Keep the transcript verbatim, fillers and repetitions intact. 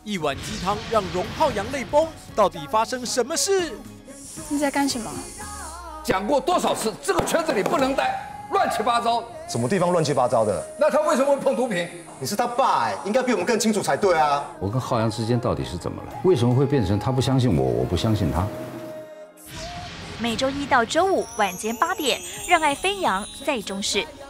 一碗鸡汤让荣浩阳泪崩，到底发生什么事？ 你在干什么？ 讲过多少次，这个圈子里不能待，乱七八糟。 什么地方乱七八糟的？ 那他为什么会碰毒品？ 你是他爸哎，应该比我们更清楚才对啊。 我跟浩洋之间到底是怎么了？为什么会变成他不相信我，我不相信他？ 每周一到周五晚间八点，让爱飞扬在中视。